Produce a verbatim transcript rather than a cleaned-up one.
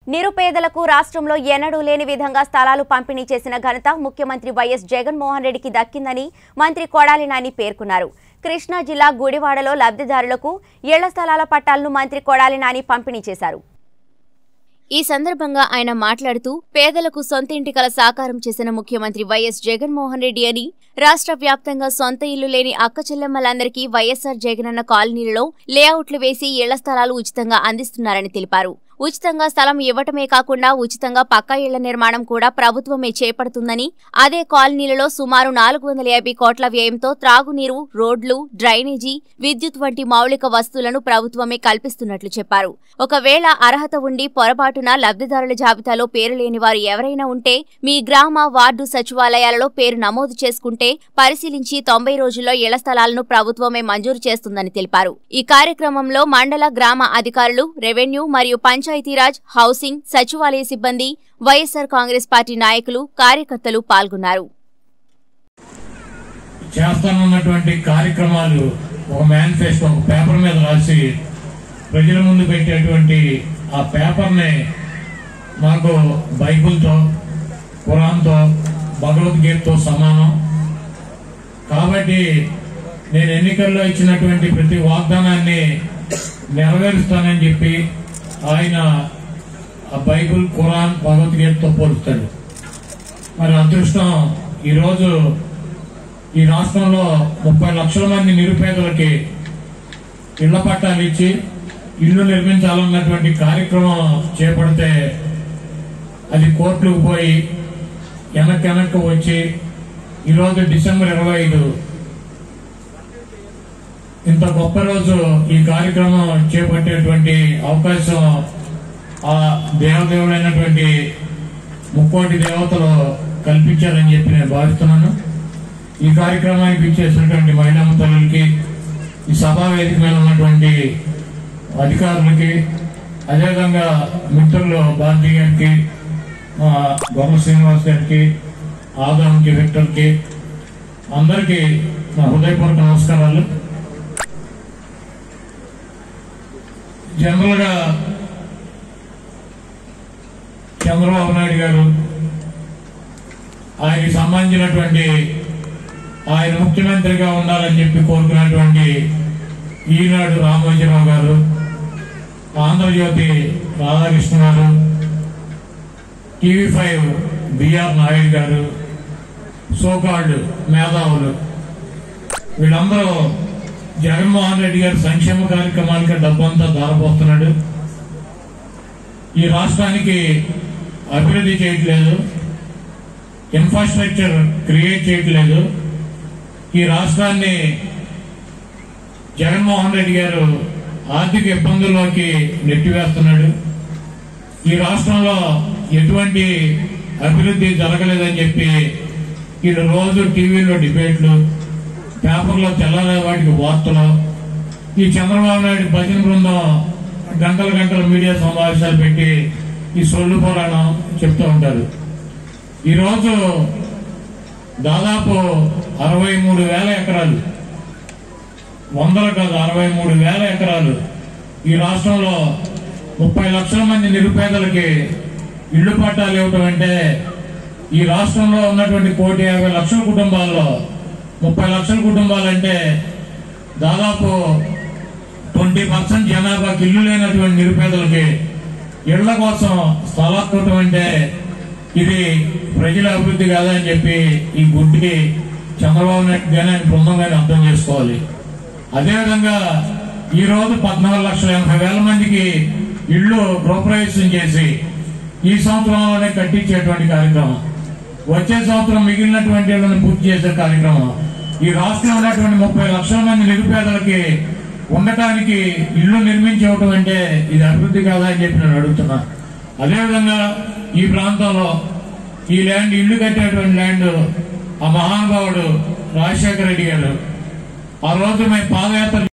నిరుపేదలకు రాష్ట్రంలో ఎన్నడూ లేని విధంగా స్థలాలు పంపిణీ చేసిన ఘనత ముఖ్యమంత్రి వైఎస్ జగన్మోహన్ రెడ్డికి దక్కిందని మంత్రి కొడాలి నాని పేర్కొన్నారు. కృష్ణా జిల్లా గుడివాడలో లబ్ధిదారులకు ఇళ్ల స్థలాల పట్టాలను మంత్రి కొడాలి నాని పంపిణీ చేశారు. ఈ సందర్భంగా ఆయన మాట్లాడుతూ పేదలకు సొంత ఇంటి కల సాకారం చేసిన ముఖ్యమంత్రి వైఎస్ జగన్మోహన్ రెడ్డి అని, రాష్ట్ర వ్యాప్తంగా సొంత ఇల్లు లేని అక్కచెల్లెమ్మలందరికీ వైఎస్ఆర్ జగనన్న కాలనీలలో లేఅవుట్లు వేసి ఇళ్ల స్థలాలు ఉచితంగా అందిస్తున్నారని తెలిపారు. ఉచితంగా స్థలం ఇవ్వటమే కాకుండా ఉచితంగా పక్కా ఇళ్ల నిర్మాణం కూడా ప్రభుత్వమే చేపడుతుందని, అదే కాలనీలలో సుమారు నాలుగు వందల యాభై కోట్ల వ్యయంతో త్రాగునీరు, రోడ్లు, డ్రైనేజీ, విద్యుత్ వంటి మౌలిక వస్తువులను ప్రభుత్వమే కల్పిస్తున్నట్లు చెప్పారు. ఒకవేళ అర్హత ఉండి పొరపాటున లబ్ధిదారుల జాబితాలో పేరు లేని వారు ఎవరైనా ఉంటే మీ గ్రామ, వార్డు సచివాలయాలలో పేరు నమోదు చేసుకుంటే పరిశీలించి తొంభై రోజుల్లో ఇళ్ల స్థలాలను ప్రభుత్వమే మంజూరు చేస్తుందని తెలిపారు. ఈ కార్యక్రమంలో మండల, గ్రామ అధికారులు, రెవెన్యూ మరియు పంచాయతీరాజ్, హౌసింగ్, సచివాలయ సిబ్బంది, వైఎస్ఆర్ కాంగ్రెస్ పార్టీ నాయకులు, కార్యకర్తలు పాల్గొన్నారు. చేస్తానున్నటువంటి కార్యక్రమాలు ఒక మేనిఫెస్టో ఒక పేపర్ మీద రాసి ప్రజల ముందు పెట్టేటువంటి ఆ పేపర్ని మాకు బైబిల్తో, ఖురాన్తో, భగవద్గీతతో సమానం. కాబట్టి నేను ఎన్నికల్లో ఇచ్చినటువంటి ప్రతి వాగ్దానాన్ని నెరవేరుస్తానని చెప్పి ఆయన ఆ బైబిల్, ఖురాన్, భగవద్గీతతో పోలుస్తాడు. మరి అదృష్టం ఈరోజు ఈ రాష్ట్రంలో ముప్పై లక్షల మంది నిరుపేదలకి ఇళ్ల పట్టాలు ఇచ్చి ఇల్లు నిర్మించాలన్నటువంటి కార్యక్రమం చేపడితే అది కోర్టుకు పోయి వెనక్కి వెనక్కి వచ్చి ఈరోజు డిసెంబర్ ఇరవై ఐదు ఇంత గొప్ప రోజు ఈ కార్యక్రమం చేపట్టేటువంటి అవకాశం ఆ దేవదేవుడైనటువంటి ముక్కోటి దేవతలు కల్పించారని చెప్పి నేను భావిస్తున్నాను. ఈ కార్యక్రమానికి ఇచ్చేసినటువంటి మహిళా తల్లులకి, ఈ సభా వేదిక మీద ఉన్నటువంటి అధికారులకి, అదేవిధంగా మిత్రులు భారతీ గారికి, గొర్రెల శ్రీనివాస్ గారికి, ఆదాంకి, విక్టర్కి, అందరికీ నా హృదయపూర్వక నమస్కారాలు. జనరల్ గా చంద్రబాబు నాయుడు గారు ఆయనకి సంబంధించినటువంటి ఆయన ముఖ్యమంత్రిగా ఉండాలని చెప్పి కోరుకున్నటువంటి ఈనాడు రామోజీరావు గారు, ఆంధ్రజ్యోతి రాధాకృష్ణ గారు, టీవీ ఫైవ్ బిఆర్ నాయుడు గారు, సోకాల్డ్ మేధావులు వీళ్ళందరూ జగన్మోహన్ రెడ్డి గారి సంక్షేమ కార్యక్రమాలకి డబ్బంతా దారపోతున్నాడు. ఈ రాష్ట్రానికి అభివృద్ధి చేయట్లేదు, ఇన్ఫ్రాస్ట్రక్చర్ క్రియేట్ చేయట్లేదు. ఈ రాష్ట్రాన్ని జగన్మోహన్ రెడ్డి గారు ఆర్థిక ఇబ్బందుల్లోకి నెట్టివేస్తున్నాడు. ఈ రాష్ట్రంలో ఎటువంటి అభివృద్ధి జరగలేదని చెప్పి వీళ్ళు రోజు టీవీలో డిబేట్లు, పేపర్లో తెల్లారే వాటికి వార్తలు, ఈ చంద్రబాబు నాయుడు భజన బృందం గంటల గంటల మీడియా సమావేశాలు పెట్టి ఈ సొల్లు పురాణం చెప్తూ ఉంటారు. ఈరోజు దాదాపు అరవై మూడు వేల ఎకరాలు, వందలు కాదు అరవై మూడు వేల ఎకరాలు ఈ రాష్ట్రంలో ముప్పై లక్షల మంది నిరుపేదలకి ఇళ్లు పట్టాలు ఇవ్వటం అంటే, ఈ రాష్ట్రంలో ఉన్నటువంటి కోటి యాభై లక్షల కుటుంబాల్లో ముప్పై లక్షల కుటుంబాలంటే దాదాపు ట్వంటీ పర్సెంట్ జనాభాకి ఇల్లు లేనటువంటి నిరుపేదలకి ఇళ్ల కోసం స్థలాలు ఇవ్వటం అంటే ఇది ప్రజల అభివృద్ధి కాదని చెప్పి ఈ గుడ్డికి చంద్రబాబు నాయుడు గానీ ఆయన బృందం గానీ అర్థం చేసుకోవాలి. అదేవిధంగా ఈ రోజు పద్నాలుగు లక్షల ఎనభై వేల మందికి ఇళ్లు గృహప్రవేశం చేసి ఈ సంవత్సరంలోనే కట్టించేటువంటి కార్యక్రమం, వచ్చే సంవత్సరం మిగిలినటువంటి ఇళ్లను పూర్తి చేసే కార్యక్రమం. ఈ రాష్ట్రంలో ఉన్నటువంటి ముప్పై లక్షల మంది నిరుపేదలకి ఉండటానికి ఇళ్లు నిర్మించి ఇవ్వటం అంటే ఇది అభివృద్ధి కాదా అని చెప్పి నేను అడుగుతున్నా. అదేవిధంగా ఈ ప్రాంతంలో ఈ ల్యాండ్ ఇళ్లు కట్టేటువంటి ల్యాండ్ ఆ మహానుభావుడు రాజశేఖర రెడ్డి గారు ఆ రోజు మేము పాదయాత్ర